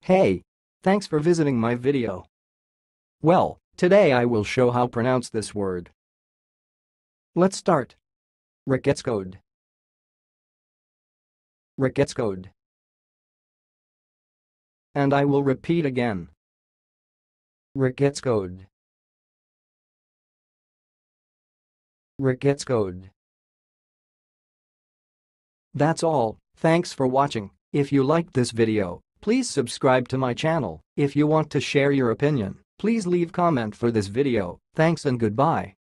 Hey! Thanks for visiting my video. Well, today I will show how pronounce this word. Let's start. Rocketscoed. Rocketscoed. And I will repeat again. Rocketscoed. Rocketscoed. That's all, thanks for watching. If you liked this video, please subscribe to my channel. If you want to share your opinion, please leave comment for this video. Thanks and goodbye.